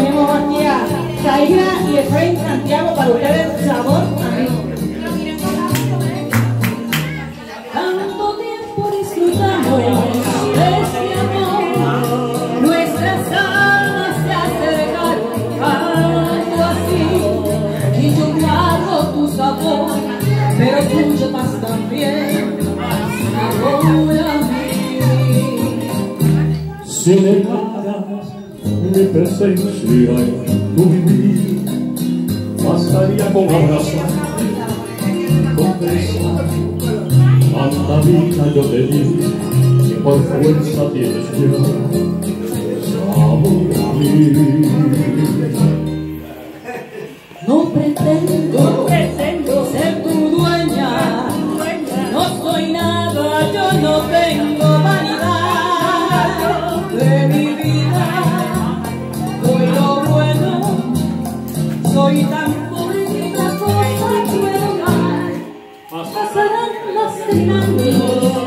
tenemos aquí a Zaira y Efraín Santiago para ustedes, Sabor a mí. Tanto tiempo disfrutamos de este amor, nuestras almas se acercaron tanto así, y yo guardo tu sabor, pero tú llevas también sabor a mí. Si negaras mi presencia en tu vivir, bastaría con abrazarte, confesar tanta vida yo te di, que por fuerza tienes ya sabor a mí. No pretendo ser tu dueña, no soy nada, yo no tengo vanidad de mi vida, doy lo bueno, soy tan bonita cosa buena, pasarán los 100 años.